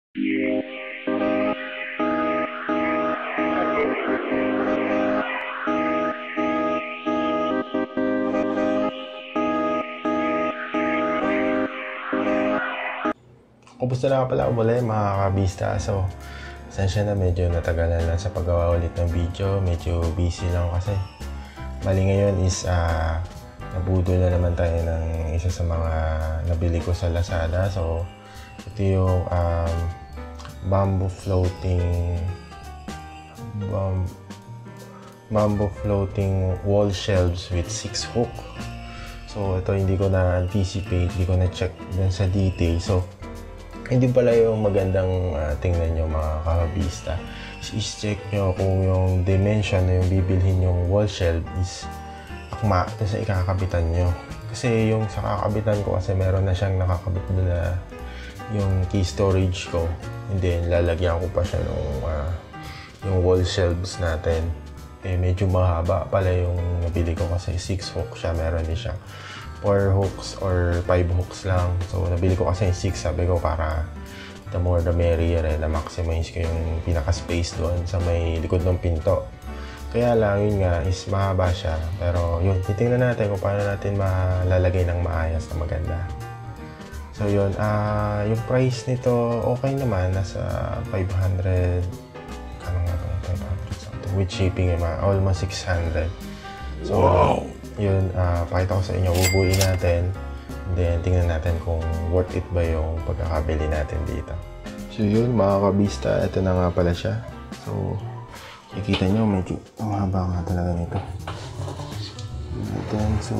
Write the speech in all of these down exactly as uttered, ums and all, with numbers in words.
Kumusta na pala muli mga kabista? So, sensya na medyo natagalan lang sa paggawa ulit ng video. Medyo busy lang kasi. Bali ngayon is uh, nabudol na naman tayo ng isa sa mga nabili ko sa Lazada. So, ito yung um, bamboo floating bam, bamboo floating wall shelves with six hook. So, ito hindi ko na-anticipate, hindi ko na-check dun sa detail. So, hindi pala yung magandang uh, tingnan nyo mga kakabista. Is-check nyo kung yung dimension na yung bibilhin yung wall shelf is akma sa ikakabitan nyo. Kasi yung sa kakabitan ko kasi meron na siyang nakakabit doon na yung key storage ko. And then lalagyan ko pa siya nung uh, yung wall shelves natin. Eh medyo mahaba pala yung nabili ko kasi six hook siya. Meron din siya four hooks or five hooks lang. So, nabili ko kasi yung six. Sabi ko para the more the merrier eh. Na-maximize ko yung pinaka-space doon sa may likod ng pinto. Kaya lang, yun nga, is mahaba siya. Pero yun, titingnan natin kung paano natin malalagay ng maayos na maganda. So, yun. Uh, yung price nito, okay naman. Nasa five hundred. Ano nga ba yung five hundred something? With shipping, eh, almost six hundred. So, wow! Yun, uh, pakita ko sa inyo, bubuin natin. Then, tingnan natin kung worth it ba yung pagkakabili natin dito. So, yun, mga kabista, ito na nga pala siya. So, nakikita nyo, medyo mahaba nga talaga nito. Then, so,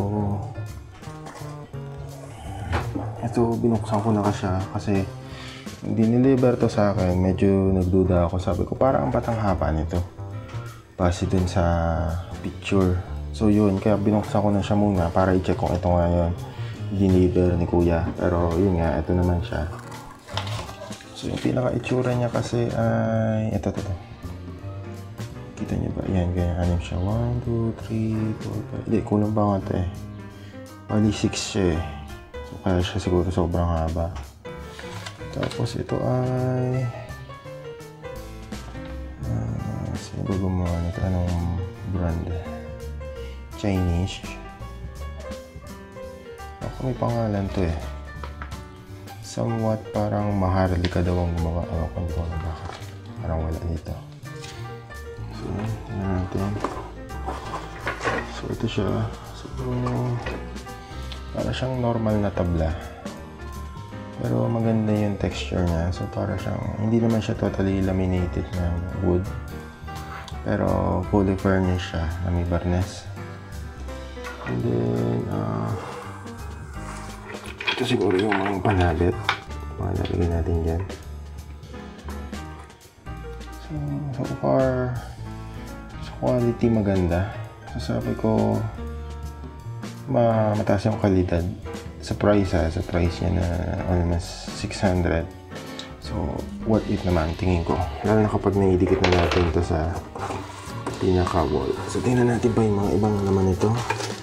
ito, binuksan ko na ka siya kasi diniliver to sa akin. Medyo nagduda ako. Sabi ko, parang ang batang haba nito. Base dun sa picture. So yun, kaya binuksan ko na siya muna para i-check kung ito nga yun deliver ni kuya. Pero yun nga, ito naman siya. So yung pinaka-itsura niya kasi ay ito, ito, ito. Kita niyo ba? Yan, ganyan. Anim siya. one, two, three, four, five. Hindi, kulang ba nga ito eh. Bali six siya eh. So kaya siya siguro sobrang haba. Tapos ito ay uh, sino ba gumawa nito? Anong brand eh? Chinese. Ako may pangalan to eh. Somewhat parang Maharlika daw ang gumawa. Ako hindi ko alam bakit. Parang wala dito. So, yan natin. So, ito siya. So, para siyang normal na tabla. Pero maganda yung texture niya. So, para siyang, hindi naman siya totally laminated na wood. Pero, fully furnished siya na may barnes. And then, uh, ito siguro yung mga panabit. Mga nalagay natin dyan. So, so far, sa quality maganda. So, sabi ko, ma mataas yung kalidad. Sa price ha, sa price niya na almost six hundred. So, worth it naman, tingin ko. Lalo na kapag naidikit na natin ito sa pinaka-wall. So, tingnan natin pa yung mga ibang naman ito.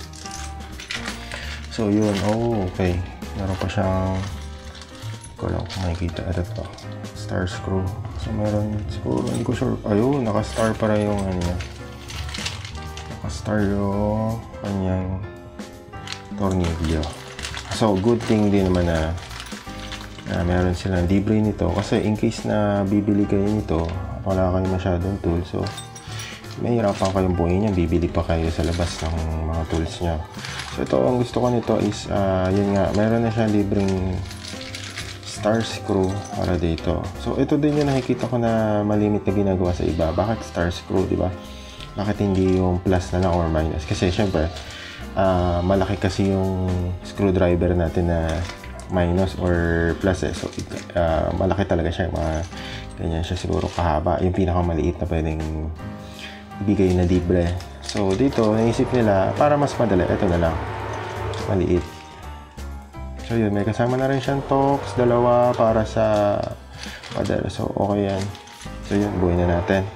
So, yun. Oh, okay. Meron pa siyang, hindi ko lang kung makikita. Ito to. Star screw. So, meron, siguro, hindi ko sure. Ayun, naka-star para yung, ano niya. Naka-star yung kanyang tornilyo. So, good thing din naman na, na meron silang libre nito. Kasi, in case na bibili kayo nito, wala kayo masyadong tools. So, may hirapan kayong buuin yan. Bibili pa kayo sa labas ng mga tools nyo. So, ito, ang gusto ko nito is, uh, yun nga, meron na siya libreng star screw para dito. So, ito din yung nakikita ko na malimit na ginagawa sa iba. Bakit star screw, di ba? Bakit hindi yung plus na lang or minus? Kasi, syempre, uh, malaki kasi yung screwdriver natin na minus or plus eh. So, uh, malaki talaga siya. Mga ganyan siya siguro kahaba. Yung pinakamaliit na pwedeng ibigay na libre. So, dito, naisip nila, para mas madali, ito na lang. Maliit. So, yun. May kasama na rin siyang Torx, dalawa para sa pader. So, okay yan. So, yun. Buuin na natin.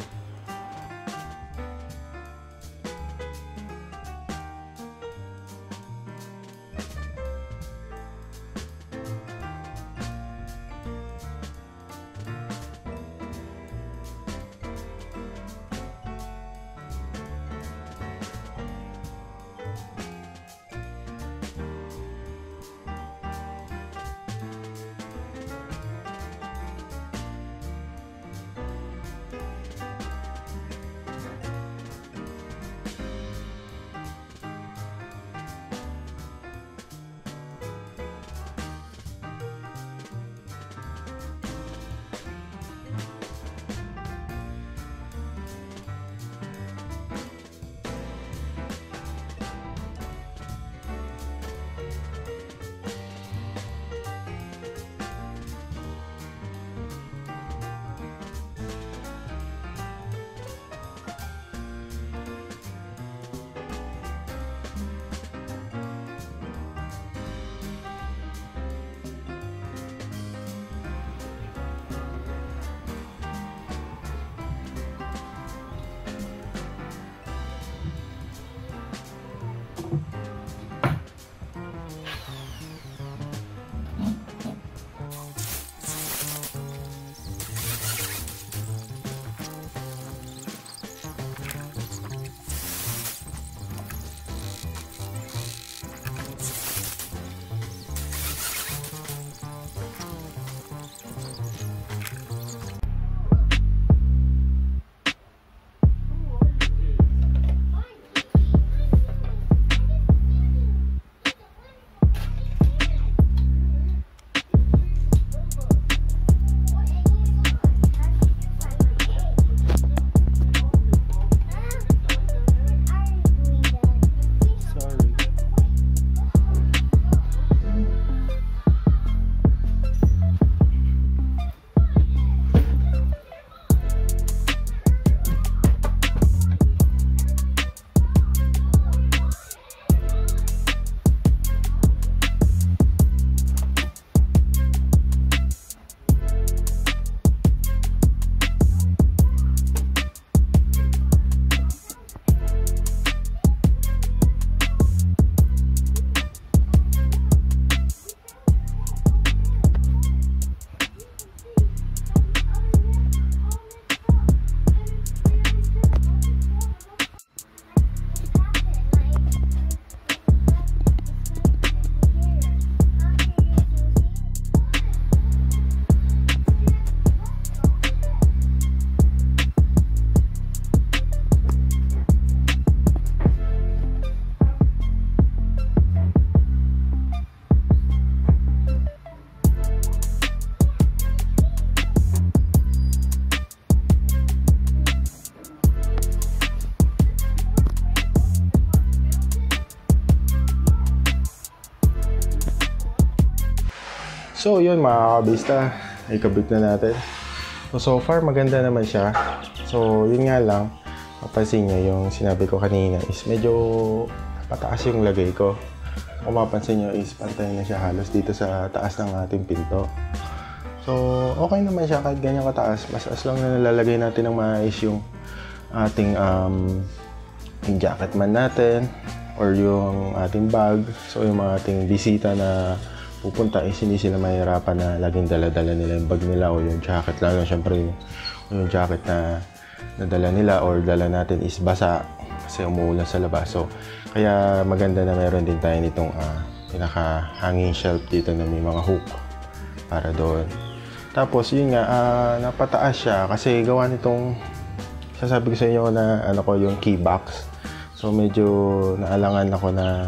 So, yun mga kabista. Ikabit na natin. So, so far, maganda naman siya. So, yun nga lang. Mapansin nyo, yung sinabi ko kanina is medyo pataas yung lagay ko. Kung mapansin nyo is pantay na siya halos dito sa taas ng ating pinto. So, okay naman siya kahit ganyan kataas. Mas as lang na nalalagay natin ng maayos yung ating um, yung jacket man natin or yung ating bag. So, yung mga ating bisita na pupunta is hindi sila mahirapan na laging dala-dala nila yung bag nila o yung jacket. Lalo syempre yung, yung jacket na nadala nila or dala natin is basa kasi umuulan sa labas. So, kaya maganda na meron din tayo nitong uh, pinaka-hanging shelf dito na may mga hook para doon. Tapos, yun nga, uh, napataas siya kasi gawa nitong sasabi ko sa inyo na ano ko yung key box. So, medyo naalangan ako na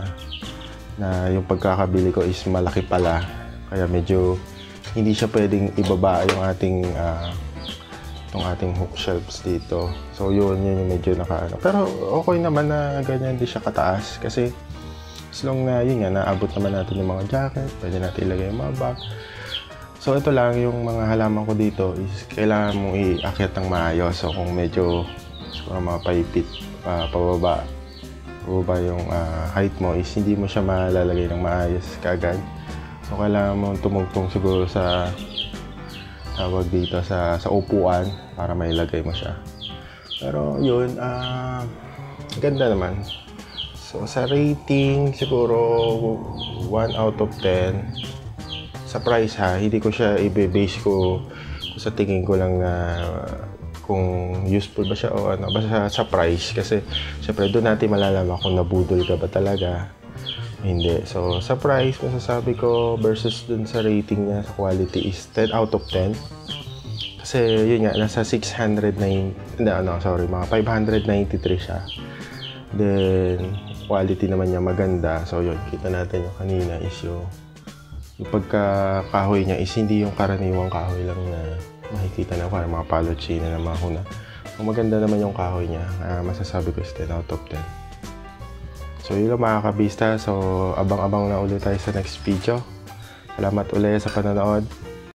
na yung pagkakabili ko is malaki pala. Kaya medyo hindi siya pwedeng ibaba yung ating uh, itong ating hook shelves dito. So, yun, yun yung medyo nakaano. Pero, okay naman na ganyan hindi siya kataas. Kasi, as long na yun nga, naabot naman natin yung mga jacket. Pwede natin ilagay yung mga bag. So, ito lang yung mga halaman ko dito is kailangan mong iakyat ng maayos. So, kung medyo siguro mga paipit, uh, pababa, pababa yung uh, height mo is hindi mo siya malalagay ng maayos kaagad. So, kailangan mong tumugtong siguro sa tawag dito sa, sa upuan para mailagay mo siya. Pero, yun, uh, ganda naman. So, sa rating, siguro one out of ten. Sa price ha, hindi ko siya i-base ko sa tingin ko lang na kung useful ba siya o ano, basta sa price kasi syempre doon natin malalaman kung nabudol ka ba talaga hindi. So sa price masasabi ko versus doon sa rating niya sa quality is ten out of ten kasi yun nga nasa six hundred nine, hindi ano sorry mga five ninety-three siya, then quality naman niya maganda. So yun, kita natin yung kanina is yung yung pagkakahoy niya is hindi yung karaniwang kahoy lang na makikita na parang mga pallet chain na mahuna. Kung maganda naman yung kahoy niya, uh, masasabi ko is ten out of ten. So yun lang mga kabista. So abang-abang na ulit tayo sa next video. Salamat ulit sa panonood.